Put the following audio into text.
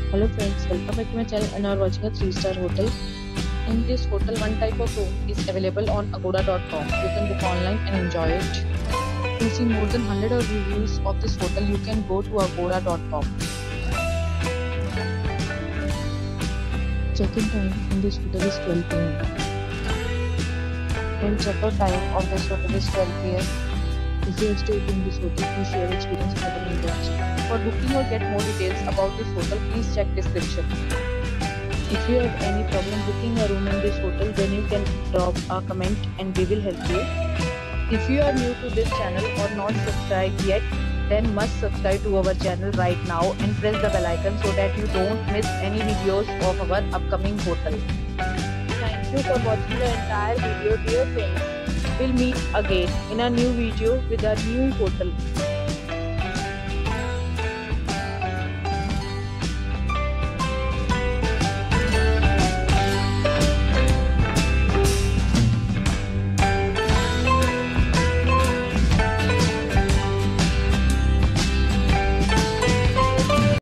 Hello friends, welcome back to my channel and are watching a 3-star hotel. In this hotel, one type of room is available on agoda.com. You can book online and enjoy it. To see more than 100 of reviews of this hotel, you can go to agoda.com. Check-in time in this hotel is 12 p.m. and check-out time of this hotel is 12 p.m. If you have stayed in this hotel, please share your experience in the comment box. For booking or get more details about this hotel, please check description. If you have any problem booking a room in this hotel, then you can drop a comment and we will help you. If you are new to this channel or not subscribed yet, then must subscribe to our channel right now and press the bell icon so that you don't miss any videos of our upcoming hotel. Thank you for watching the entire video, dear friends. We'll meet again in a new video with a new hotel.